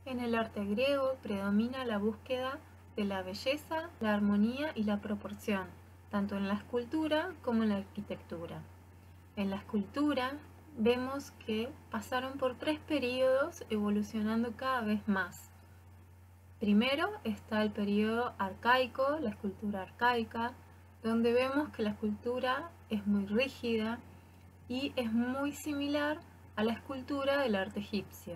En el arte griego predomina la búsqueda de la belleza, la armonía y la proporción, tanto en la escultura como en la arquitectura. En la escultura vemos que pasaron por 3 períodos evolucionando cada vez más. Primero está el período arcaico, la escultura arcaica, donde vemos que la escultura es muy rígida y es muy similar a la escultura del arte egipcio.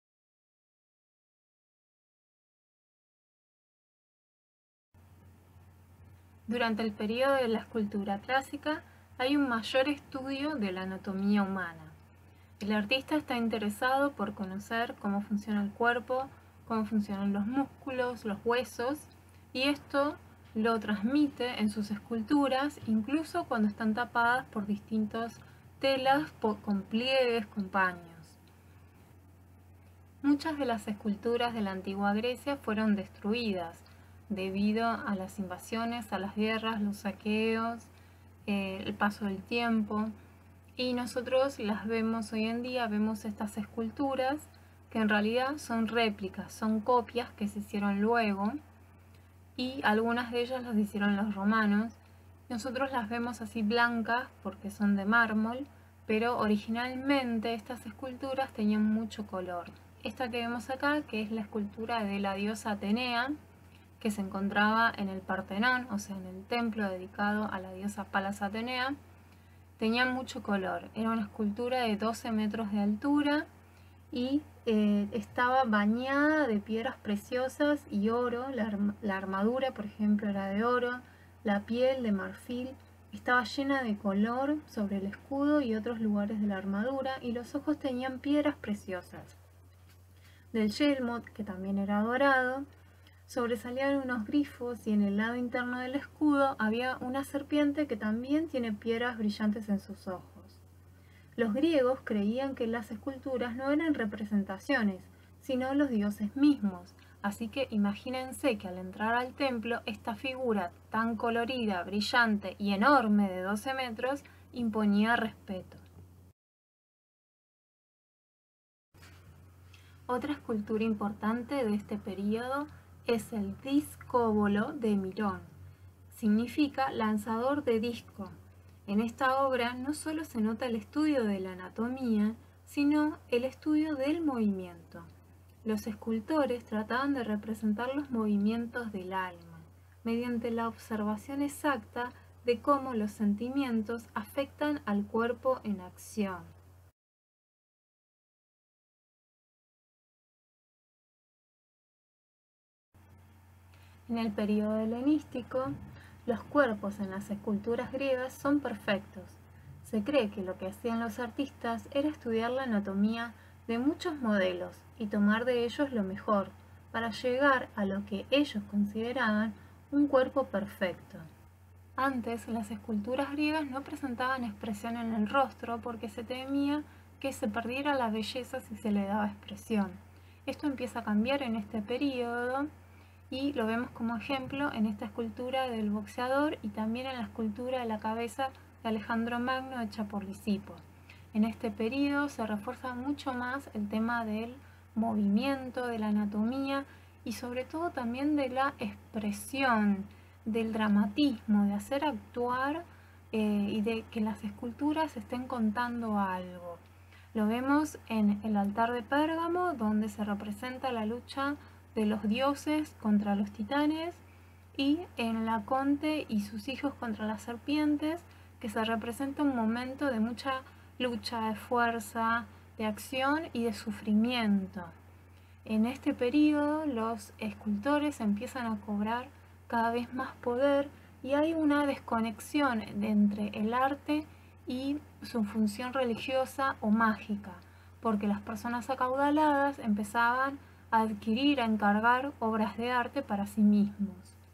Durante el periodo de la escultura clásica hay un mayor estudio de la anatomía humana. El artista está interesado por conocer cómo funciona el cuerpo, cómo funcionan los músculos, los huesos, y esto lo transmite en sus esculturas, incluso cuando están tapadas por distintas telas con pliegues, con paños. Muchas de las esculturas de la antigua Grecia fueron destruidas debido a las invasiones, a las guerras, los saqueos, el paso del tiempo. Y nosotros las vemos hoy en día, vemos estas esculturas que en realidad son réplicas, son copias que se hicieron luego y algunas de ellas las hicieron los romanos. Nosotros las vemos así blancas porque son de mármol, pero originalmente estas esculturas tenían mucho color. Esta que vemos acá, que es la escultura de la diosa Atenea, que se encontraba en el Partenón, o sea, en el templo dedicado a la diosa Palas Atenea, tenía mucho color. Era una escultura de 12 metros de altura y estaba bañada de piedras preciosas y oro. La armadura, por ejemplo, era de oro, la piel de marfil, estaba llena de color sobre el escudo y otros lugares de la armadura, y los ojos tenían piedras preciosas. Del yelmo, que también era dorado, sobresalían unos grifos y en el lado interno del escudo había una serpiente que también tiene piedras brillantes en sus ojos. Los griegos creían que las esculturas no eran representaciones, sino los dioses mismos, así que imagínense que al entrar al templo esta figura tan colorida, brillante y enorme de 12 metros imponía respeto. Otra escultura importante de este periodo es el discóbolo de Mirón. Significa lanzador de disco. En esta obra no solo se nota el estudio de la anatomía, sino el estudio del movimiento. Los escultores trataban de representar los movimientos del alma, mediante la observación exacta de cómo los sentimientos afectan al cuerpo en acción. En el periodo helenístico, los cuerpos en las esculturas griegas son perfectos. Se cree que lo que hacían los artistas era estudiar la anatomía de muchos modelos y tomar de ellos lo mejor, para llegar a lo que ellos consideraban un cuerpo perfecto. Antes, las esculturas griegas no presentaban expresión en el rostro porque se temía que se perdiera la belleza si se le daba expresión. Esto empieza a cambiar en este periodo y lo vemos como ejemplo en esta escultura del boxeador y también en la escultura de la cabeza de Alejandro Magno hecha por Lisipo. En este periodo se refuerza mucho más el tema del movimiento, de la anatomía y sobre todo también de la expresión, del dramatismo, de hacer actuar y de que las esculturas estén contando algo. Lo vemos en el altar de Pérgamo, donde se representa la lucha de los dioses contra los titanes, y en Laconte y sus hijos contra las serpientes, que se representa un momento de mucha lucha, de fuerza, de acción y de sufrimiento. En este periodo los escultores empiezan a cobrar cada vez más poder y hay una desconexión entre el arte y su función religiosa o mágica, porque las personas acaudaladas empezaban a adquirir, a encargar obras de arte para sí mismos.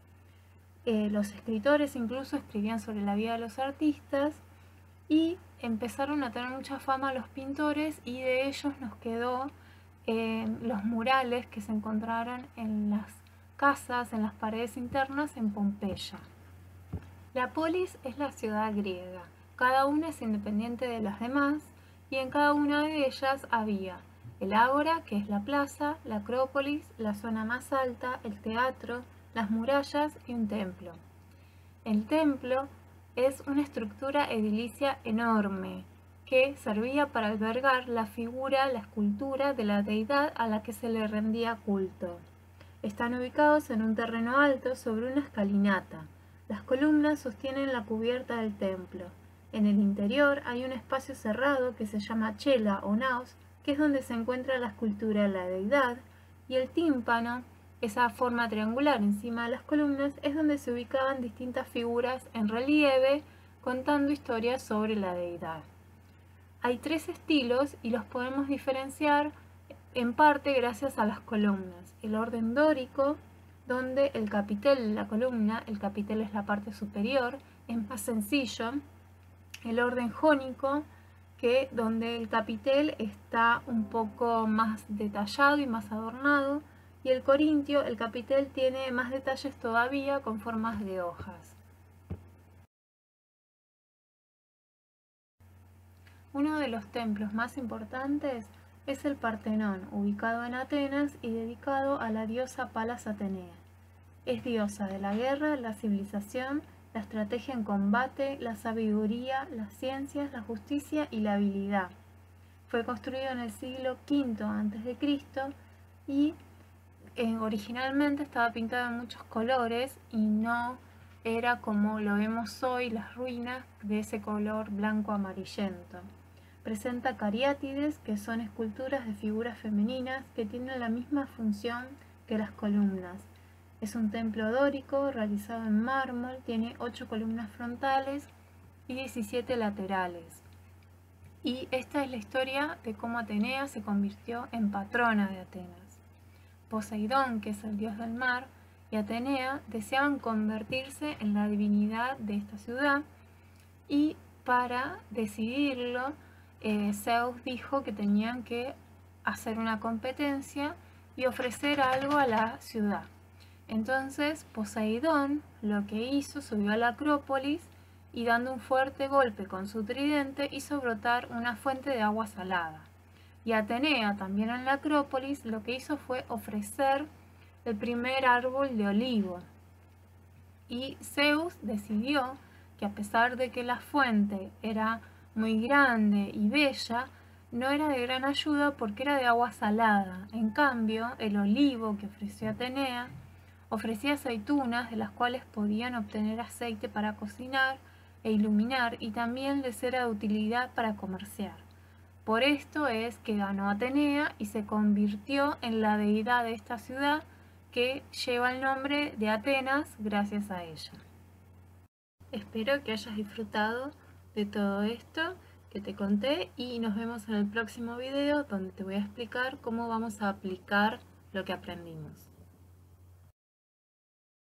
Los escritores incluso escribían sobre la vida de los artistas y empezaron a tener mucha fama los pintores, y de ellos nos quedó los murales que se encontraron en las casas, en las paredes internas en Pompeya. La polis es la ciudad griega, cada una es independiente de las demás y en cada una de ellas había el ágora, que es la plaza, la acrópolis, la zona más alta, el teatro, las murallas y un templo. El templo es una estructura edilicia enorme que servía para albergar la figura, la escultura de la deidad a la que se le rendía culto. Están ubicados en un terreno alto sobre una escalinata. Las columnas sostienen la cubierta del templo. En el interior hay un espacio cerrado que se llama chela o naos, que es donde se encuentra la escultura de la deidad, y el tímpano, esa forma triangular encima de las columnas, es donde se ubicaban distintas figuras en relieve contando historias sobre la deidad. Hay tres estilos y los podemos diferenciar en parte gracias a las columnas. El orden dórico, donde el capitel de la columna, el capitel es la parte superior, es más sencillo. El orden jónico, donde el capitel está un poco más detallado y más adornado, y el corintio, el capitel tiene más detalles todavía con formas de hojas. Uno de los templos más importantes es el Partenón, ubicado en Atenas y dedicado a la diosa Palas Atenea. Es diosa de la guerra, la civilización, la estrategia en combate, la sabiduría, las ciencias, la justicia y la habilidad. Fue construido en el siglo V a.C. y originalmente estaba pintado en muchos colores y no era como lo vemos hoy, las ruinas de ese color blanco amarillento. Presenta cariátides, que son esculturas de figuras femeninas que tienen la misma función que las columnas. Es un templo dórico realizado en mármol, tiene 8 columnas frontales y 17 laterales. Y esta es la historia de cómo Atenea se convirtió en patrona de Atenas. Poseidón, que es el dios del mar, y Atenea deseaban convertirse en la divinidad de esta ciudad, y para decidirlo, Zeus dijo que tenían que hacer una competencia y ofrecer algo a la ciudad. Entonces Poseidón lo que hizo, subió a la Acrópolis y dando un fuerte golpe con su tridente hizo brotar una fuente de agua salada. Y Atenea, también en la Acrópolis, lo que hizo fue ofrecer el primer árbol de olivo. Y Zeus decidió que a pesar de que la fuente era muy grande y bella, no era de gran ayuda porque era de agua salada. En cambio, el olivo que ofreció Atenea ofrecía aceitunas de las cuales podían obtener aceite para cocinar e iluminar, y también les era de utilidad para comerciar. Por esto es que ganó Atenea y se convirtió en la deidad de esta ciudad, que lleva el nombre de Atenas gracias a ella. Espero que hayas disfrutado de todo esto que te conté y nos vemos en el próximo video, donde te voy a explicar cómo vamos a aplicar lo que aprendimos.